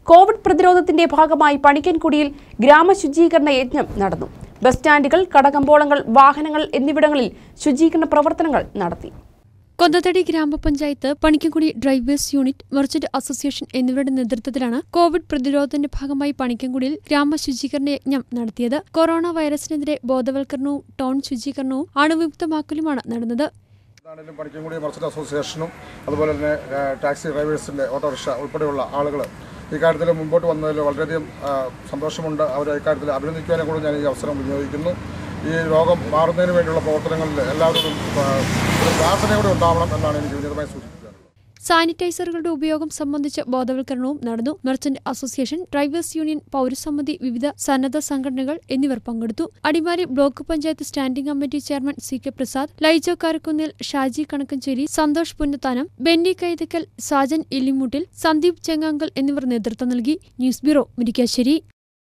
Covid പ്രതിരോധത്തിന്റെ ഭാഗമായി പണിക്കൻകുടിയിൽ ഗ്രാമശുചീകരണ യജ്ഞം നടന്നു. ബസ് സ്റ്റാൻഡുകൾ, കടകമ്പോളങ്ങൾ, വാഹനങ്ങൾ എന്നിവിടങ്ങളിൽ ശുചീകരണ പ്രവർത്തനങ്ങൾ നടത്തി. കൊന്നത്തടി ഗ്രാമപഞ്ചായത്ത്, Panikkankudi drivers unit, merchant association എന്നിവരുടെ നേതൃത്വത്തിലാണ് കോവിഡ് പ്രതിരോധത്തിന്റെ ഭാഗമായി പണിക്കൻകുടിയിൽ ഗ്രാമശുചീകരണ യജ്ഞം നടത്തിയത്. കൊറോണ വൈറസിനെതിരെ ബോധവൽക്കരണവും ടൗൺ ശുചീകരണവും അണുവിമുക്തമാക്കലുമാണ് നടന്നത്. പണിക്കൻകുടി മർച്ചന്റ് അസോസിയേഷനും അതുപോലെ തന്നെ ടാക്സി ഡ്രൈവേഴ്സിന്റെ ഓട്ടോറിക്ഷ ഉൾപ്പെടെയുള്ള ആളുകൾ ഇക്കാര്യത്തിൽ മുമ്പോട്ട് വന്നതിൽ വളരെയധികം സന്തോഷമുണ്ട്. അവരെ ഇക്കാര്യത്തിൽ അഭിനന്ദിക്കുവാനും കൂടി ഞാൻ ഈ അവസരം വിനിയോഗിക്കുന്നു. ഈ രോഗം മാറുന്നതിന് വേണ്ടിയുള്ള പ്രവർത്തനങ്ങളിൽ എല്ലാവരും ഒരു പ്രാർത്ഥനയോടെ ഉണ്ടാവണം എന്നാണ് എനിക്ക് വിനീതമായി സൂചിപ്പിക്കുന്നത്. സാനിറ്റൈസറുകളുടെ ഉപയോഗം സംബന്ധിച്ച് ബോധവൽക്കരണവും നടന്നു. മർച്ചന്റ് അസോസിയേഷൻ, ഡ്രൈവേഴ്സ് യൂണിയൻ, പൗരസമിതി, വിവിധ സന്നദ്ധ സംഘടനകൾ എന്നിവർ പങ്കെടുത്തു. Adimali block panchayat standing committee chairman CK Prasad, Laijo Karakkunnil, Shaji Kanakkancheri, Santhosh Punnathanam, Benny Kaithakkal, Sajan Illimuttil, Sandeep Chengankal എന്നിവർ നേതൃത്വം നൽകി. News bureau, Murickassery.